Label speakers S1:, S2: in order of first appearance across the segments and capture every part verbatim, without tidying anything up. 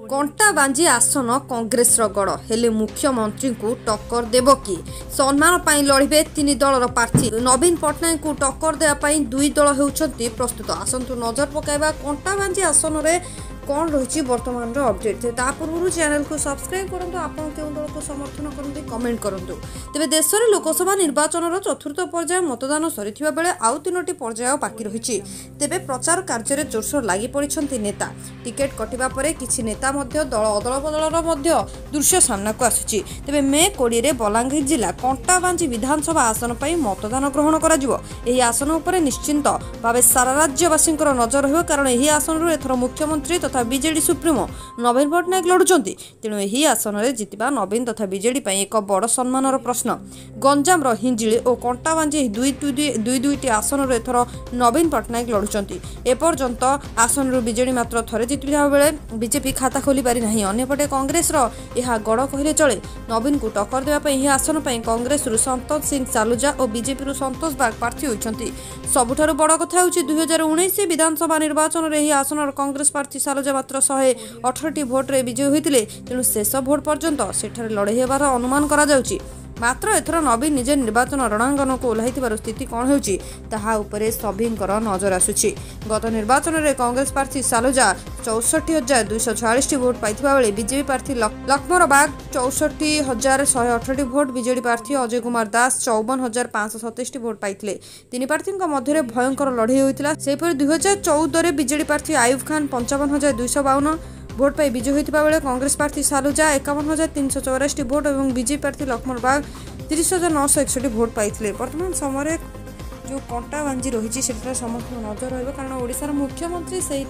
S1: कंटाबांजी आसन कांग्रेस गड़ हेले मुख्यमंत्री को टक्कर देव कि सम्मान पाई लड़े तीन दलर प्रार्थी नवीन पट्टनायक को टक्कर देवाई दुई दल होती प्रस्तुत। आसतु नजर पकाइबा कंटाबांजी आसन में कौन रही वर्तमान अपडेट ता पूर्व चैनल को सब्सक्राइब करूँ। आप दल को समर्थन करते कमेंट करूँ। तेज देश में लोकसभा निर्वाचन चतुर्थ पर्याय मतदान सरी बेले आउ तीनो पर्याय बाकी रही। तेज प्रचार कार्य जोरसोर लगी पड़ी नेता टिकेट कटिबा परे किछि नेता मध्य दल अदल बदलर दृश्य सामना को आसुछि। तेबे मे कोड़े बलांगीर जिला कंटाबांजी विधानसभा आसन पर मतदान ग्रहण कर आसन उपर निश्चिंत भाव सारा राज्यवासी नजर रही। कारण यह आसन एथर मुख्यमंत्री तथा बीजेडी सुप्रीमो नवीन पट्टनायक लड़ुंट। तेणु यह आसन में जितवा नवीन तथा बीजेडी एक बड़ सम्मानर प्रश्न। गंजाम हिंजिली और कंटाबांजी दुई दुई दुईटी आसन एथर नवीन पट्टनायक लड़ुंट। एपर्यंत आसन बीजेडी मात्र थरे जितुवा बेले बीजेपी खाता खोली पारि नाही। अन्यपटे कांग्रेस यह गड़ कहले चले। नवीन को टक्कर देवाई यह आसन पर कांग्रेस संतोष सिंह सालुजा और बीजेपी संतोष बाग प्रार्थी होती। सबुठारु बड़ कथा होछि दुई हजार उन्नीस विधानसभा निर्वाचन में यह आसन कांग्रेस प्रार्थी सालुजा मात्र शहे अठरटी भोट्रे विजयी होते। तेणु शेष भोट पर्यंत सेठारे लड़े हेबार अनुमान करा जाउछि। मात्र एथर नवीन निजे निर्वाचन रणांगन को ओह्लाइथिबार स्थिति कौन होउछि ताहा उपरे सभिंकर नजर आसुछि। गत निर्वाचन में कांग्रेस प्रार्थी सालुजा चौसठी हजार दुईश छयालीस भोट पाइथिबा बेले बीजेपी प्रार्थी लक्ष्मण बाग चौसठी हजार शहे अठरटी भोट, बीजेडी प्रार्थी अजय कुमार दास चौवन हजार पांच सतैश भोट पाइथिले। तीन प्रार्थी मध्य भयंकर लड़े होता। सेपरि दुई हजार चौदह बीजेडी प्रार्थी आयुब खान पंचावन हजार दुईश बावन भोट पाई विजय होता बेले कांग्रेस प्रार्थी सालुजा एकावन हजार तीन सौ चौराशी भोट और बीजेपी प्रार्थी लक्ष्मण बाग तीस हजार नौश एकसठी भोट पाई। वर्तमान समय जो कंटाबांजी रही से समस्त नजर रही। कारण ओडिशार मुख्यमंत्री से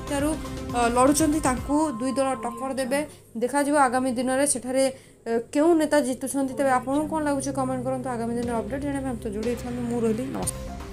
S1: लड़ुंट दुई दल टक्कर देवे देखा आगामी दिन में सेठारे क्यों नेता जितुंट। तेज आपको कौन लगुच कमेंट करूँ। आगामी दिन अपडेट जाना तो जोड़ी मुझे रही नमस्कार।